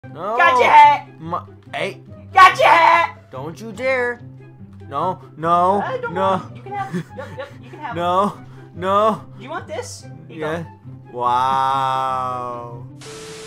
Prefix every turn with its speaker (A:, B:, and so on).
A: No.
B: Got your hat.
A: Hey.
B: Got your hat.
A: Don't you dare. No. No.
B: Don't
A: No.
B: worry. You can have it. Yep, you can have it.
A: No. No.
B: You want this? Here you
A: Yeah.
B: go.
A: Wow.